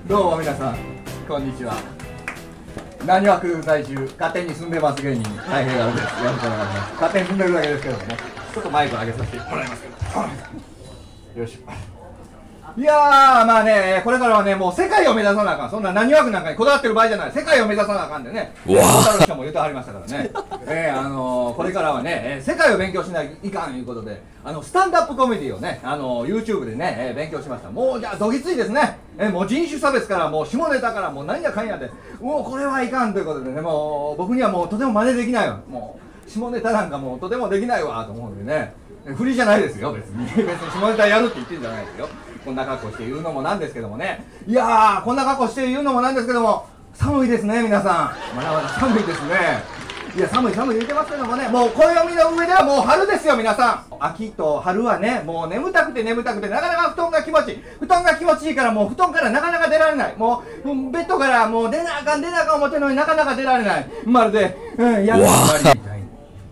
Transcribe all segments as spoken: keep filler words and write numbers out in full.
どうも皆さん、こんにちは。浪速区在住、勝手に住んでます芸人、大平川です。よろしくお願いします。勝手に住んでるだけですけどもね、ちょっとマイク上げさせてもらいますけど。よいしょ。いやー、まあね、これからはね、もう世界を目指さなあかん。そんな浪速区なんかにこだわってる場合じゃない。世界を目指さなあかんでね。わー。人も言うてはりましたからね。えー、あのー、これからはね、えー、世界を勉強しないといかんということで、あの、スタンドアップコメディをね、あのー、YouTube でね、えー、勉強しました。もう、じゃあ、どぎついですね。えー、もう人種差別から、もう下ネタから、もう何やかんやで、もうこれはいかんということでね、もう、僕にはもうとても真似できないわ。もう、下ネタなんかもうとてもできないわ、と思うんでね。振りじゃないですよ、別に。別に下ネタやるって言ってんじゃないですよ。こんな格好して言うのもなんですけどもね。いやー、こんな格好して言うのもなんですけども、寒いですね、皆さん。まだまだ寒いですね。いや、寒い寒い言ってますけどもね、もう暦の上ではもう春ですよ、皆さん。秋と春はね、もう眠たくて眠たくて、なかなか布団が気持ちいい。布団が気持ちいいから、もう布団からなかなか出られない。もう、もうベッドからもう出なあかん、出なあかん思ってるのになかなか出られない。まるで、うん、やる気ありみたいに。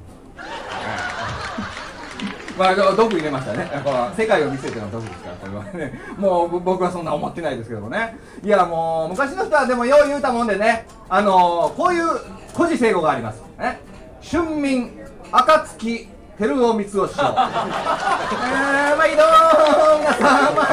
まあ、毒入れましたね。この世界を見せての毒ですから、これはね。もう僕はそんな思ってないですけどもね。いや、もう昔の人はでもよう言うたもんでね、あのー、こういう古事成語があります。ね、春眠暁照夫光雄師匠。えー、毎度皆様、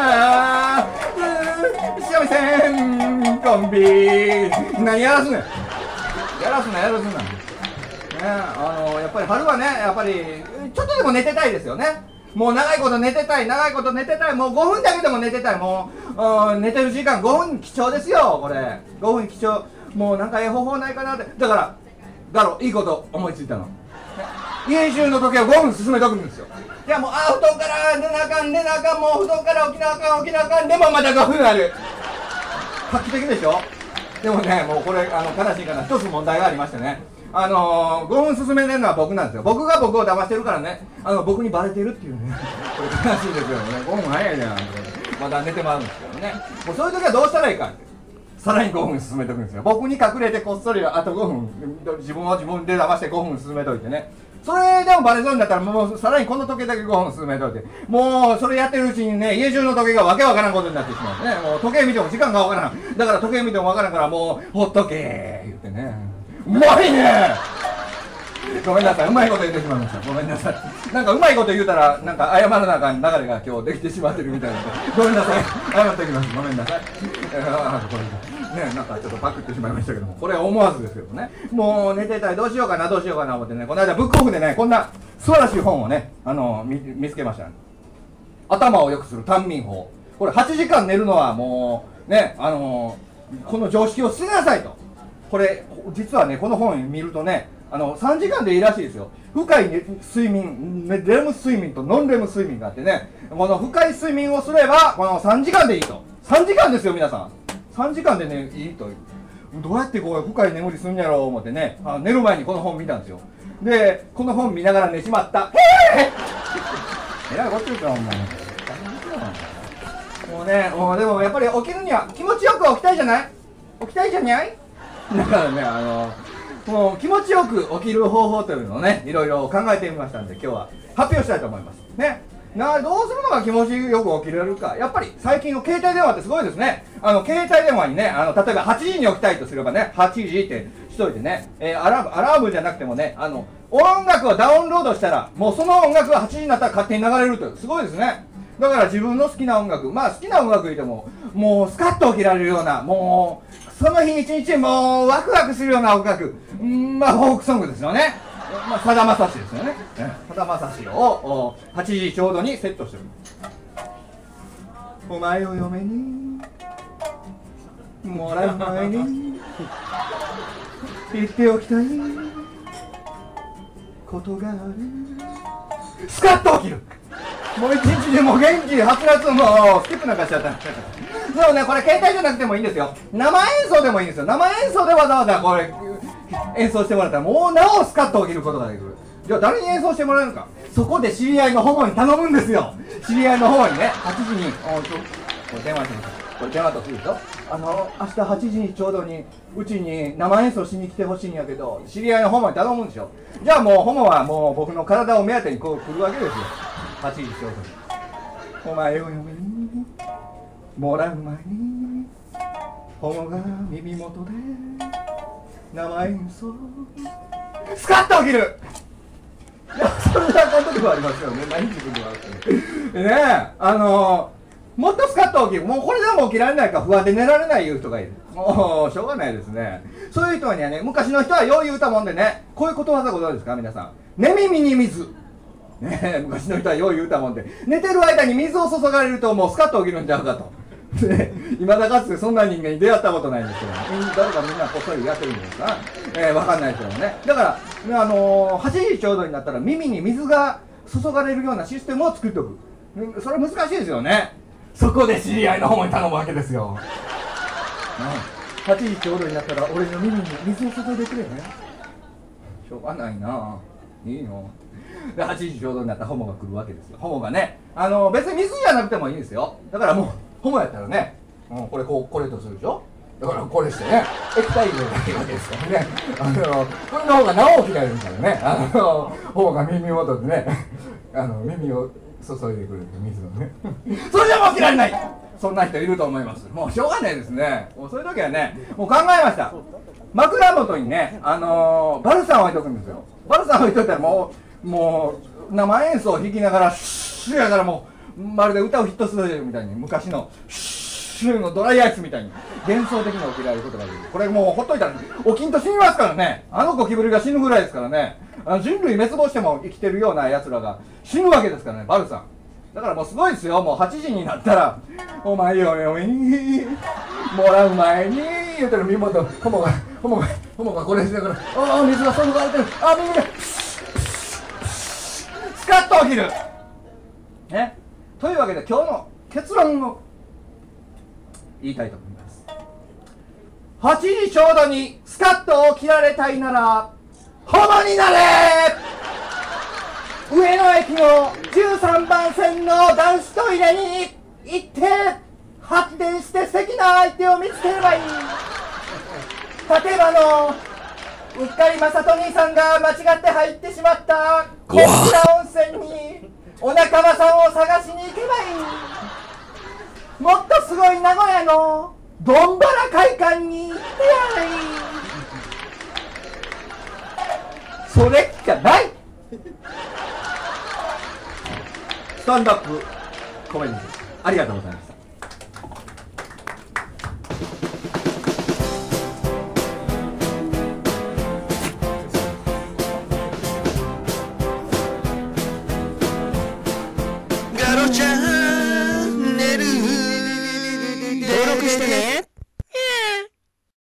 三味線コンビ。何やらすねん。やらすな、やらすな。ね、あのー、やっぱり春はね、やっぱりちょっとでも寝てたいですよね。もう長いこと寝てたい、長いこと寝てたい、もうごふんだけでも寝てたい、もう、うん、寝てる時間ごふん貴重ですよ、これ。ごふん貴重。もうなんかええ方法ないかなって。だから、だろ、いいこと思いついたの。家中の時計をごふん進めとくんですよ。いやもう、あ、布団から出なあかん、出なあかん、もう布団から起きなあかん、起きなあかん、でもまたごふんある。画期的でしょ。でもね、もうこれ、あの、悲しいかな、一つ問題がありましてね。あのー、ごふん進めてるのは僕なんですよ。僕が僕を騙してるからね、あの僕にバレてるっていうね、これ悲しいですよね。ごふん早いじゃん、まだ寝てまうんですけどね。もうそういう時はどうしたらいいかって、さらにごふん進めておくんですよ。僕に隠れてこっそりあとごふん、自分を自分で騙してごふん進めといてね。それでもバレそうになったら、もうさらにこの時計だけごふん進めといて、もうそれやってるうちにね、家中の時計がわけわからんことになってしまうね。もう時計見ても時間がわからん。だから時計見てもわからんから、もうほっとけー言ってね。うまいね。ごめんなさい、うまいこと言ってしまいました。ごめんなさい。なんかうまいこと言うたら、なんか謝らなあかん流れが今日できてしまってるみたいなので、ごめんなさい。謝っておきます。ごめんなさい。えー、あこれね、なんかちょっとパクってしまいましたけども、これは思わずですけどね。もう寝てたい、どうしようかな、どうしようかな思ってね、この間ブックオフでね、こんな素晴らしい本をね、あの見見つけました、ね。頭を良くする短眠法。これはちじかん寝るのはもうね、あのー、この常識を捨てなさいと。これ実はね、この本見るとね、あのさんじかんでいいらしいですよ。深い睡眠、レム睡眠とノンレム睡眠があってね、この深い睡眠をすればこのさんじかんでいいと。さんじかんですよ皆さん。さんじかんでねいいと。どうやってこう深い眠りするんやろう思ってね、あ寝る前にこの本見たんですよ。でこの本見ながら寝ちまった。へええらいこっちゅうかお前。もうね、もうでもやっぱり起きるには気持ちよく起きたいじゃない。起きたいじゃない。だからね、あのもう気持ちよく起きる方法というのをね、いろいろ考えてみましたんで、今日は発表したいと思いますね。などうするのが気持ちよく起きれるか。やっぱり最近の携帯電話ってすごいですね。あの携帯電話にね、あの例えばはちじに起きたいとすればね、はちじってしといてね、えー、アラームアラームじゃなくてもね、あの音楽をダウンロードしたらもうその音楽がはちじになったら勝手に流れるという、すごいですね。だから自分の好きな音楽、まあ好きな音楽言ってももうスカッと起きられるような、もうその日一日もうワクワクするような音楽、んまあフォークソングですよね。まあさだまさしですよね。さだまさしをはちじちょうどにセットしてる。お前を嫁にもらう前に言っておきたいことがある。スカッと起きる。もう一日でも元気はつらつもうスキップなんかしちゃった。そうね、これ携帯じゃなくてもいいんですよ。生演奏でもいいんですよ。生演奏でわざわざこれ演奏してもらったらもうなおスカッと起きることができる。じゃあ誰に演奏してもらえるか。そこで知り合いの保護に頼むんですよ。知り合いの保護にね、はちじにおちょこれ電話してみて、これ電話とすると、あの明日はちじにちょうどにうちに生演奏しに来てほしいんやけど、知り合いの保護に頼むんですよ。じゃあもう保護はもう僕の体を目当てにこう来るわけですよ。はちじちょうどにお前を嫁にもらう前にホモが耳元で生演奏スカッと起きる。いや、そんなことではありますよね。何自分ではあるでね、あのー、もっとスカッと起きる。もうこれでも起きられないか不安で寝られないいう人がいる。もうしょうがないですね。そういう人にはね、昔の人はよう言うたもんでね、こういうことわざご存知ですか皆さん。寝耳に水。ねえ、昔の人はよう言うたもんで、寝てる間に水を注がれるともうスカッと起きるんちゃうかと。で、いまだかつてそんな人間に出会ったことないんですけど、誰かみんなこっそりやってるんですか、えー、わかんないですけどね。だから、あのー、はちじちょうどになったら耳に水が注がれるようなシステムを作っておく。それ難しいですよね。そこで知り合いのホモに頼むわけですよ。はちじちょうどになったら俺の耳に水を注いでくれね。しょうがないな。いいの。ではちじちょうどになったらホモが来るわけですよ。ホモがね、あの別に水じゃなくてもいいんですよ。だからもうホモやったらね、うん、これこうこれとするでしょ。だからこれしてね、液体入れがいいわけですからね。あのこれの方がなお起きられるからね。あのホモが耳元でね、あの耳を注いでくれる水をね。それでも起きられない。そんな人いると思います。もうしょうがないですね。もうそういう時はね、もう考えました。枕元にね、あのー、バルサンを置いとくんですよ。バルサン置いといたらもうもう生演奏を弾きながらシューやからもうまるで歌をヒットするみたいに昔のシューのドライアイスみたいに幻想的に起きられることができる。これもうほっといたら起きんと死にますからね。あのゴキブリが死ぬぐらいですからね。あの人類滅亡しても生きてるようなやつらが死ぬわけですからね、バルサン。だからもうすごいですよ。もうはちじになったらお前よよいもらう前に言うてる耳元ホモがホモがホモがこれしてからああ水が注がれてるああ耳がスカッと起きるね。というわけで今日の結論を言いたいと思います。はちじちょうどにスカッと起きられたいならホモになれ。上野駅のじゅうさんばんせんの男子トイレに行って発電して素敵な相手を見つければいい。例えばのうっかりまさと兄さんが間違って入ってしまったこちら温泉にお仲間さんを探しに行けばいい。もっとすごい名古屋のドンバラ会館に行ってやれ。それしかない。スタンダップコメディです。ありがとうございます。